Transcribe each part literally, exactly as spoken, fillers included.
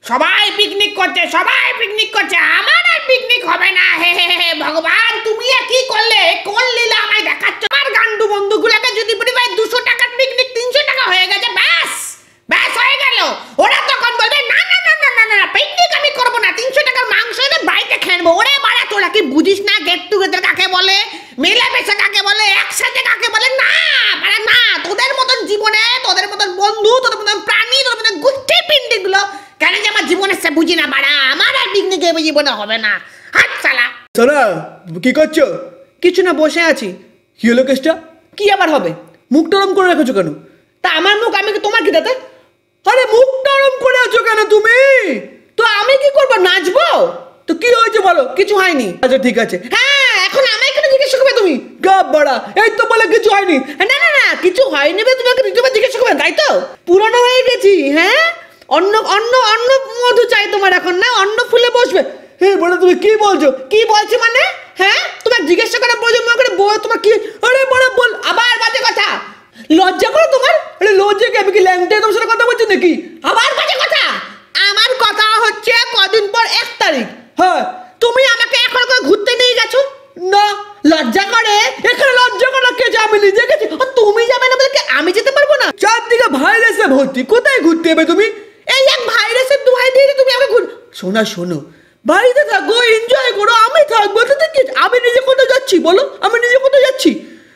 সবাই পিকনিক করছে, সবাই পিকনিক করছে, আমার আর পিকনিক হবে না। হে হে হে ভগবান, তুমি আর কি করলে? কোন লীলা আমায় দেখাচ্ছ? আমার গান্ডু বন্ধুগুলোকে যদি বলি ভাই দুশো টাকার পিকনিক তিনশো টাকা হয়ে গেছে, ব্যাস ব্যাস হয়ে গেল। ওরা তখন বলবে না না না না না না পিকনিক আমি করবো না, তিনশো টাকার মাংস এনে বাড়িতে খেয়ে নেবো। ওরে বাড়া, তোরা কি বুঝিস না গেট টুগেদার কাকে বলে, মেলামেশা কাকে বলে, একসাথে কাকে বলে? না বাড়া না, তোদের মতন জীবনে, তোদের মতন বন্ধু, তোদের মতন প্রাণী, তোদের মতন গুচ্ছি পিন্ডিগুলো কেন যে আমার জীবনে সে বুঝি না বাড়া। আমার আর পিকনিকে জীবনে হবে না। হাত চালা সালা, কি করছো? কিছু না, বসে আছি। কি হলো কেসটা? কি আবার হবে? মুখ টরম করে রেখেছো কেন? তা আমার মুখ, আমি কি তোমার কি তাতে? আরে মুখ টরম করে আছো কেন তুমি? তো আমি কি করবো, নাচবো? তো কি হয়েছে বলো? কিছু হয়নি। আচ্ছা ঠিক আছে। হ্যাঁ, এখন আমায় কেন জিজ্ঞেস করবে তুমি? গাব বাড়া, এই তো বলে কিছু হয়নি। না না না, কিছু হয়নি বে, তোমাকে নিজে জিজ্ঞেস করবে, তাই তো? পুরনো হয়ে গেছি, হ্যাঁ? অন্য অন্য অন্য মধু চাই তোমার এখন, না? অন্য ফুলে বসবে। হে বড়, তুমি কি বলছো? কি বলছি মানে? হ্যাঁ, তোমার জিজ্ঞাসা করা প্রয়োজন মনে করে বল, তোমার কি? আরে বড় বল, আবার বাজে কথা। লজ্জা করো তোমার? আরে লজ্জা কি? আমি কি ল্যাংটে তোমার সাথে কথা বলছি নাকি? আবার বাজে কথা। আমার কথা হচ্ছে কদিন পর এক তারিখ। হ্যাঁ, তুমি আমাকে এখন করে ঘুরতে নিয়ে গেছো না? লজ্জা করে? এখানে লজ্জা করা কে? আমি নিজে গেছি, তুমি যাবে না বলে আমি যেতে পারবো না? চারদিকে ভাইরাসে ভর্তি, কোথায় ঘুরতে হবে তুমি? এই এক ভাইরাসের দোহাই দিয়ে তুমি আমাকে ঘুর। শোনা শোনো, বাড়িতে থাকো, এনজয় করো, আমি থাকবো। আমি নিজে কোথায় যাচ্ছি বলো? আমি নিজে কোথায় যাচ্ছি?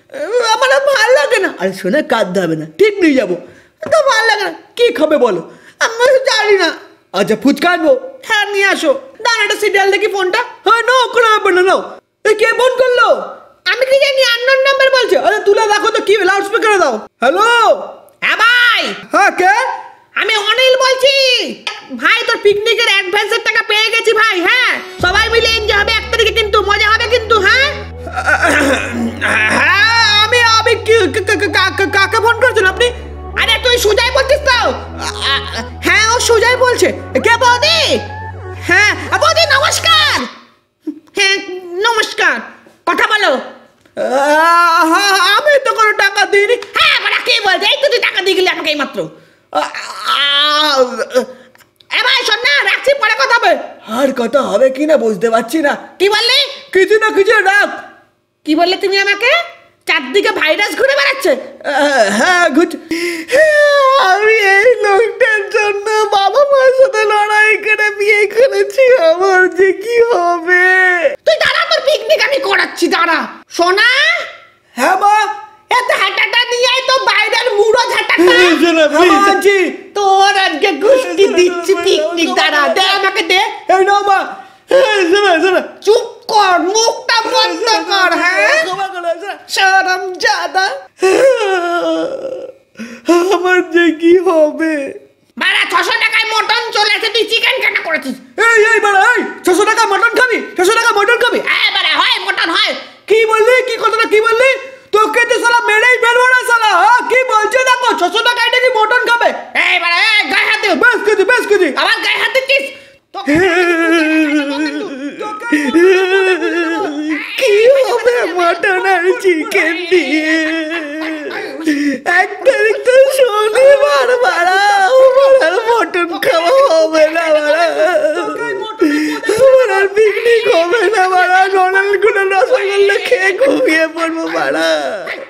আমার ভালো লাগে না। আরে শোনা, কাঁদতে হবে না, ঠিক নিয়ে যাবো। তো ভালো লাগে না, কি খাবে বলো? আমি জানি না। আচ্ছা ফুচকা আনবো? হ্যাঁ নিয়ে আসো। দাঁড়া একটা সিরিয়াল দেখি ফোনটা। হ্যাঁ নাও, কোনো ব্যাপার না, নাও। এই কে ফোন করলো? আমি কি জানি, আননোন নাম্বার বলছে। আরে তুলে দেখো তো, কি লাউড স্পিকারে দাও। হ্যালো, হ্যাঁ ভাই। হ্যাঁ কে? আমি অনিল বলছি ভাই। তোর পিকনিকের অ্যাডভান্সের টাকা পেয়ে গেছি ভাই। হ্যাঁ, সবাই মিলে এনজয় হবে এক তারিখে, কিন্তু মজা হবে কিন্তু। হ্যাঁ হ্যাঁ, আমি আমি কাকে ফোন করেছেন আপনি? আরে তুই সুজয় বলছিস তো? হ্যাঁ, ও সুজয় বলছে। কে বৌদি? হ্যাঁ বৌদি নমস্কার। হ্যাঁ নমস্কার, কথা বলো। আমি তো কোনো টাকা দিইনি। হ্যাঁ মানে কে বলছে? এই তো তুই টাকা দিয়ে গেলি আমাকে এই মাত্র। এ ভাই শোন না, রাখছি, পরে কথা হবে। আর কথা হবে কি না বুঝতে পারছি না। কি বললি? কিছু না কিছু রাখ। কি বললে তুমি আমাকে? চারদিকে ভাইরাস ঘুরে বেড়াচ্ছে। হ্যাঁ ঘুরছে। আমি এই লোকটার জন্য বাবা মার সাথে লড়াই করে বিয়ে করেছি, আমার যে কি হবে। তুই দাঁড়া, তোর পিকনিক আমি করাচ্ছি, দাঁড়া। সোনা। হ্যাঁ মা। এত হাঁটাটা নিয়ে আয় তো, বাইরের মুড়ো ঝাঁটাটা। তোর আজকে গুষ্টি দিচ্ছি পিকনিক। দাঁড়া, দে আমাকে, দে। এই নাও মা। চুপ কর, মুখটা বন্ধ কর। হ্যাঁ শরম জাদা, আমার যে কি হবে। বাড়া ছশো টাকায় মটন চলে আসে, তুই চিকেন কেন করেছিস? এই এই বাড়া, এই ছশো টাকা মটন খাবি? ছশো টাকা মটন খাবি? হ্যাঁ বাড়া, হয় মটন হয়। কি বললি? কি কথাটা কি বললি? তোকে তো সালা মেরেই ফেলবো না সালা। হ্যাঁ কি বলছে দেখো, ছশো টাকায় নাকি মটন খাবে? এই বাড়া, এই গায়ে হাত দে। বেশ কেজি, বেশ কেজি। আবার গায়ে হাত দিচ্ছিস? কি হবে মটন আর চিকেন দিয়ে? এক তারিখ তো শনিবার বাড়া, মটন খাওয়া হবে না বাড়া, আমার আর পিকনিক হবে না বাড়া। নড়াল গুলো রসগোল্লা খেয়ে ঘুমিয়ে পড়বো বাড়া।